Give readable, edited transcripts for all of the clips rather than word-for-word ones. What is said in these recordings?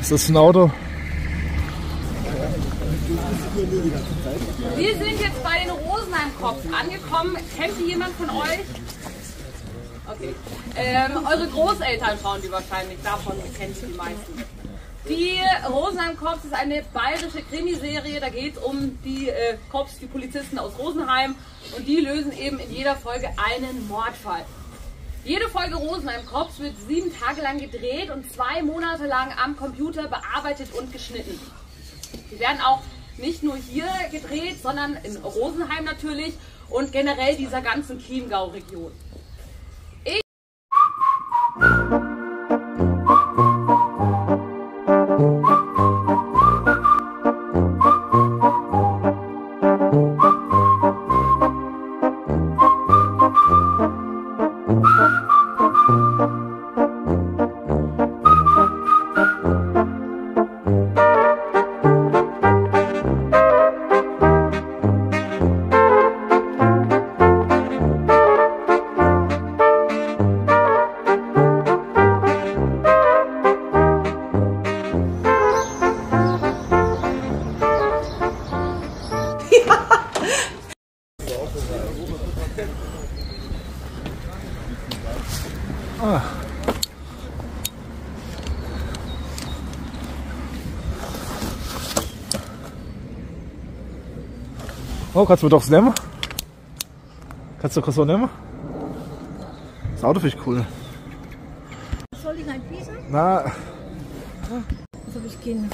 Das ist ein Auto. Wir sind jetzt bei den Rosenheim-Cops angekommen. Kennt die jemand von euch? Okay. Eure Großeltern schauen die wahrscheinlich, davon kennen die meisten. Die Rosenheim-Cops ist eine bayerische Krimiserie, da geht es um die Cops, die Polizisten aus Rosenheim, und die lösen eben in jeder Folge einen Mordfall. Jede Folge Rosenheim-Cops wird 7 Tage lang gedreht und 2 Monate lang am Computer bearbeitet und geschnitten. Die werden auch nicht nur hier gedreht, sondern in Rosenheim natürlich und generell dieser ganzen Chiemgau-Region. Ah. Oh, kannst du mir doch was nehmen? Kannst du kurz so nehmen? Das Auto finde ich cool. Soll ich ein Piesen? Na. Was habe ich Kinder?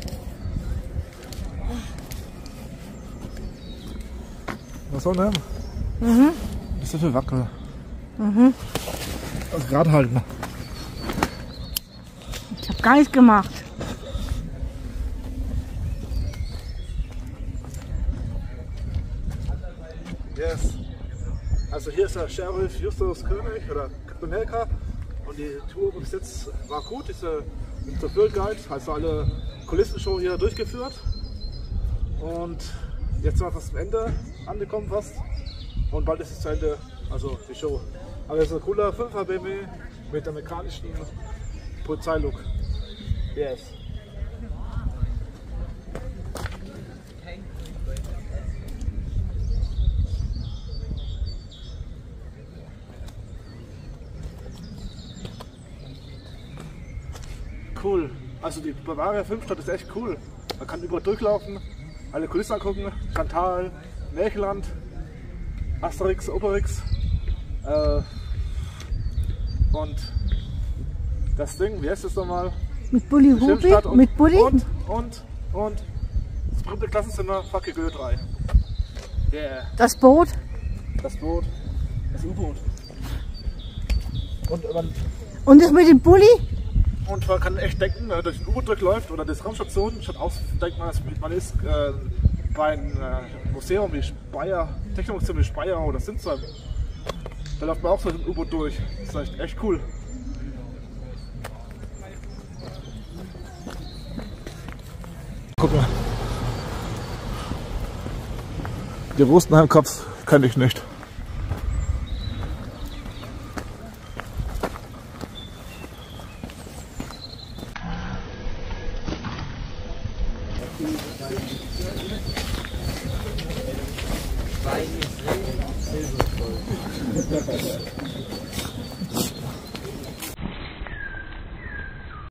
Was soll nehmen? Mhm. Das ist so viel Wackel. Mhm. Also gerade halten. Ich habe gar nichts gemacht. Yes. Also hier ist der Sheriff Justus König oder Captain America und die Tour bis jetzt war gut. Diese Field Guide, also alle Kulissenshow hier durchgeführt und jetzt sind wir fast am Ende angekommen fast und bald ist es zu Ende, also die Show. Aber es ist ein cooler 5er BMW mit amerikanischen Polizeilook. Yes. Cool. Also die Bavaria Filmstadt ist echt cool. Man kann überall durchlaufen, alle Kulissen angucken, Chantal, Märchenland, Asterix, Obelix. Und das Ding, wie heißt das nochmal? Mit Bulli Hubi? Mit Bulli? Und das berühmte Klassenzimmer Fuck Goethe 3. Yeah. Das Boot? Das Boot, das U-Boot. Und das mit dem Bulli? Und man kann echt denken, wenn man durch ein U-Boot durchläuft oder das Raumstation, statt aus, denkt man, man ist bei einem Museum wie Speyer, Technikmuseum wie Speyer oder Sinsheim. Da läuft man auch so ein U-Boot durch. Das ist echt cool. Guck mal. Die Rosenheim-Cops kenne ich nicht. Wein ist silbervoll.